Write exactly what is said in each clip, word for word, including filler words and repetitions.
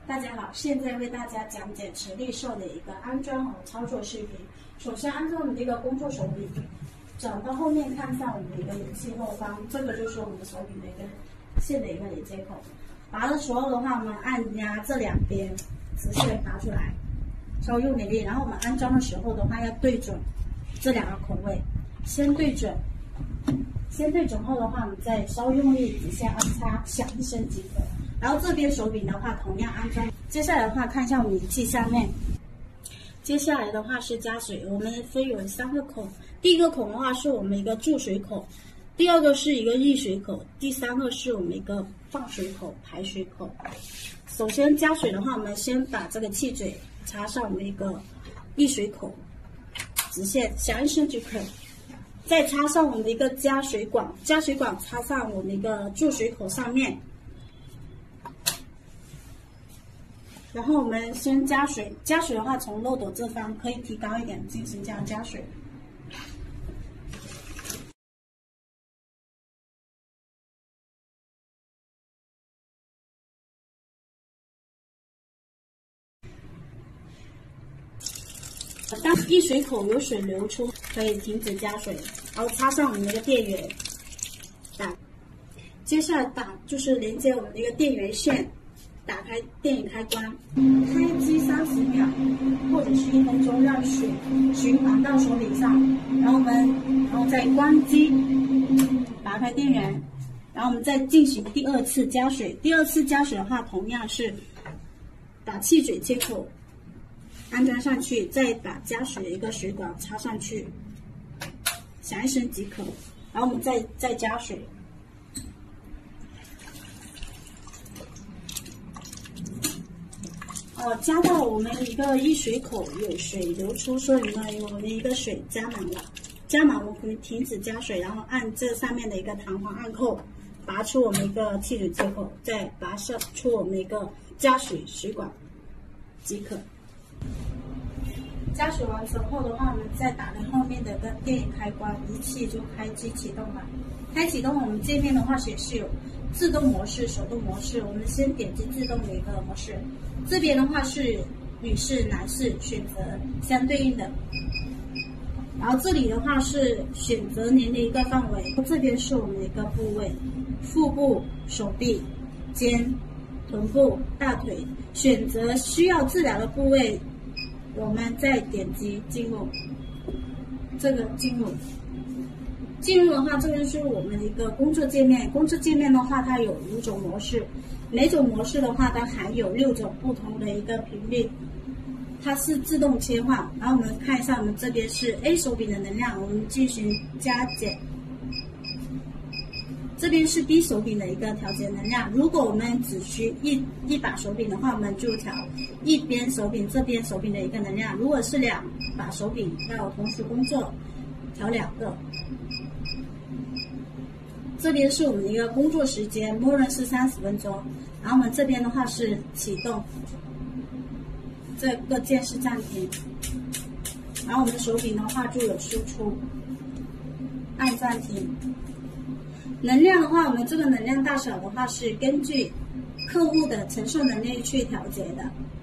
大家好，现在为大家讲解直立瘦的一个安装和操作视频。首先安装我们的一个工作手柄，转到后面看向我们的一个仪器后方，这个就是我们的手柄的一个线的一个连接口。拔的时候的话，我们按压这两边直线拔出来，稍微用点力。然后我们安装的时候的话，要对准这两个孔位，先对准，先对准后的话，我们再稍微用力直线按插，响一声即可。然后这边手柄的话，同样安装。接下来的话，看一下我们仪器下面。接下来的话是加水，我们分有三个孔。第一个孔的话是我们一个注水口，第二个是一个溢水口，第三个是我们一个放水口、排水口。首先加水的话，我们先把这个气嘴插上我们一个溢水口，直线响一声即可。再插上我们的一个加水管，加水管插上我们一个注水口上面。然后我们先加水，加水的话从漏斗这方可以提高一点进行这样加水。当溢水口有水流出，可以停止加水，然后插上我们的一个电源，打。接下来打就是连接我们的一个电源线。打开电源开关，开机三十秒或者是一分钟，让水循环到手柄上。然后我们，然后再关机，拔开电源，然后我们再进行第二次加水。第二次加水的话，同样是把气嘴接口安装上去，再把加水的一个水管插上去，响一声即可。然后我们再再加水。呃，加到我们一个溢水口有水流出，所以呢，我们一个水加满了，加满我们可以停止加水，然后按这上面的一个弹簧按扣，拔出我们一个气嘴接口，再拔上出我们一个加水水管即可。加水完成后的话，我们再打开后面的一个电源开关，仪器就开机启动了。开启动我们界面的话显示有自动模式、手动模式，我们先点击自动的一个模式。这边的话是女士、男士选择相对应的，然后这里的话是选择您的一个范围，这边是我们的一个部位，腹部、手臂、肩、臀部、大腿，选择需要治疗的部位，我们再点击进入，这个进入。进入的话，这个是我们的一个工作界面。工作界面的话，它有五种模式，每种模式的话，它含有六种不同的一个频率，它是自动切换。然后我们看一下，我们这边是 A 手柄的能量，我们进行加减。这边是 B 手柄的一个调节能量。如果我们只需一一把手柄的话，我们就调一边手柄这边手柄的一个能量。如果是两把手柄要同时工作，调两个。这边是我们的一个工作时间，默认是三十分钟。然后我们这边的话是启动，这个键是暂停。然后我们的手柄的话就有输出，按暂停。能量的话，我们这个能量大小的话是根据客户的承受能力去调节的。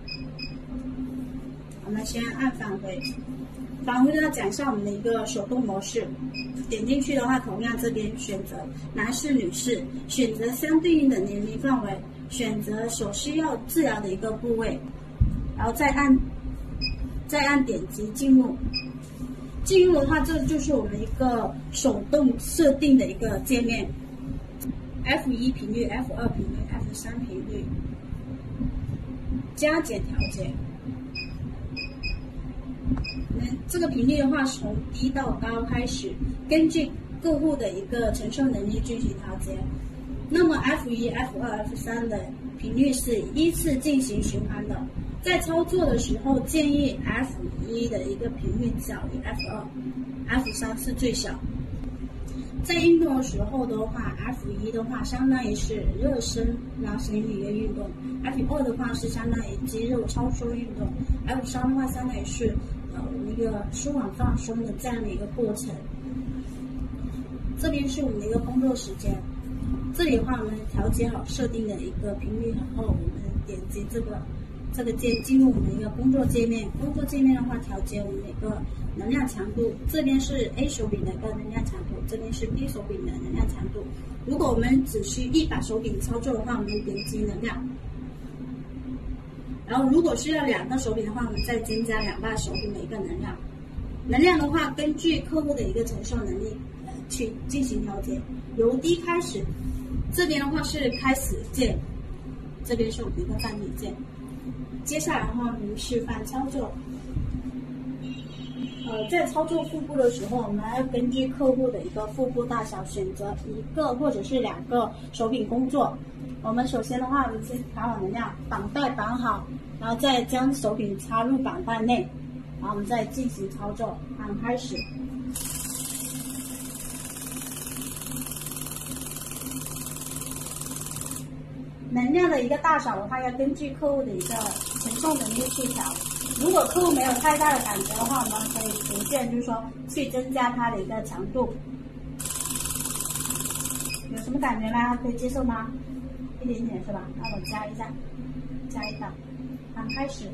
我们先按返回。返回要讲一下我们的一个手动模式，点进去的话，同样这边选择男士、女士，选择相对应的年龄范围，选择所需要治疗的一个部位，然后再按再按点击进入。进入的话，这就是我们一个手动设定的一个界面 ，F 一 频率、F 二 频率、F 三 频率，加减调节。这个频率的话，从低到高开始，根据客户的一个承受能力进行调节。那么 F 一、F 二、F 三的频率是依次进行循环的。在操作的时候，建议 F 一 的一个频率小于 F 二 ，F 三是最小。在运动的时候的话 ，F 一 的话相当于是热身拉伸一个运动 ，F 二 的话是相当于肌肉超收运动 ，F 三 的话相当于是呃一个舒缓放松的这样的一个过程。这边是我们的一个工作时间。 这里的话，我们调节好设定的一个频率后，我们点击这个这个键进入我们一个工作界面。工作界面的话，调节我们的一个能量强度，这边是 A 手柄的一个能量强度，这边是 B 手柄的能量强度。如果我们只需一把手柄操作的话，我们点击能量。然后如果需要两个手柄的话，我们再增加两把手柄的一个能量。能量的话，根据客户的一个承受能力，呃，去进行调节。由低开始，这边的话是开始键，这边是我们一个暂停键。接下来的话，我们示范操作。呃，在操作腹部的时候，我们要根据客户的一个腹部大小，选择一个或者是两个手柄工作。我们首先的话，我们先调好能量，绑带绑好，然后再将手柄插入绑带内，然后我们再进行操作，按开始。能量的一个大小的话，要根据客户的一个承受能力去调。如果客户没有太大的感觉的话，我们可以逐渐就是说去增加它的一个强度。有什么感觉吗？可以接受吗？一点点是吧？那我加一下，加一档，按开始。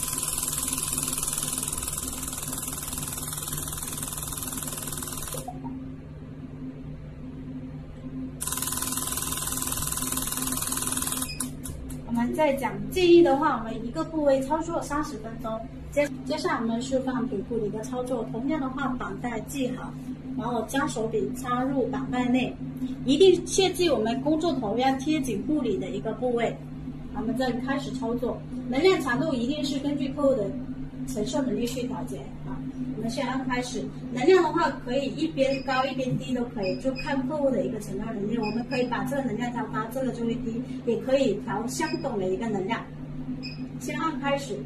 我们再讲建议的话，我们一个部位操作三十分钟。接接下来我们示范腿部的一个操作，同样的话，绑带系好，然后将手柄插入绑带内，一定切记我们工作头要贴紧护理的一个部位。我们再开始操作，能量强度一定是根据客户的承受能力去调节啊。我们先按开始，能量的话可以一边高一边低都可以，就看客户的一个承受能力。我们可以把这个能量调高，这个就会低，也可以调相等的一个能量。先按开始。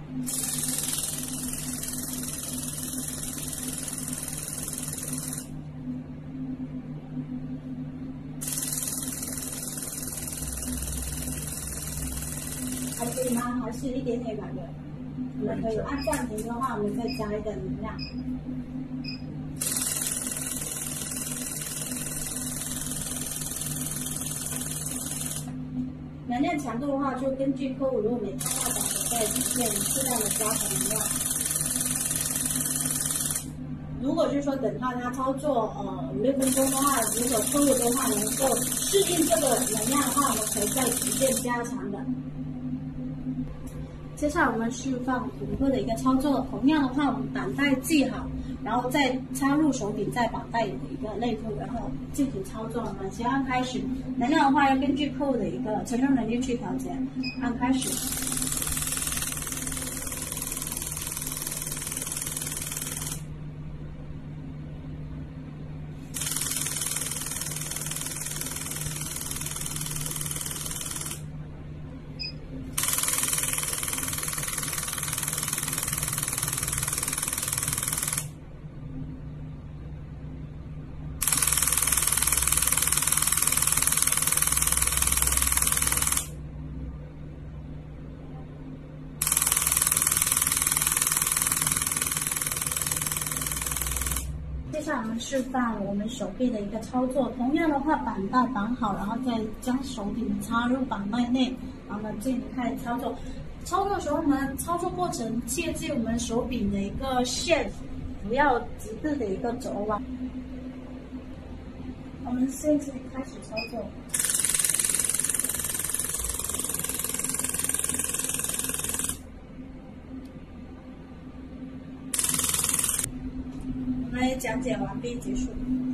还可以吗？还是一点点感觉？我们可以按暂停的话，我们再加一点能量。能量强度的话，就根据客户如果没太大感觉，再逐渐适当的加强能量。如果就是说等到他操作呃五六分钟的话，如果客户的话能够适应这个能量的话，我们可以再逐渐加强的。接下来我们示范骨科的一个操作，同样的话，我们绑带系好，然后再插入手柄在绑带的一个内部，然后进行操作。我们先按开始，能量的话要根据客户的一个承受能力去调节，按开始。接下来我们示范我们手臂的一个操作，同样的话，绑带绑好，然后再将手柄插入绑带内，然后呢进行开始操作。操作的时候呢，操作过程切记我们手柄的一个线不要极致的一个轴弯。我们现在开始操作。讲解完毕，结束。